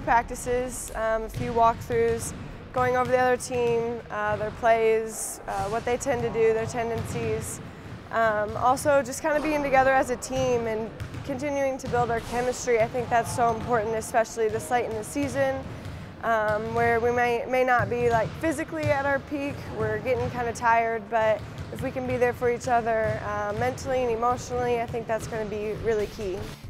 practices, a few walkthroughs, going over the other team, their plays, what they tend to do, their tendencies. Also just kind of being together as a team and continuing to build our chemistry. I think that's so important, especially this late in the season, where we may not be like physically at our peak. We're getting kind of tired, but if we can be there for each other mentally and emotionally, I think that's going to be really key.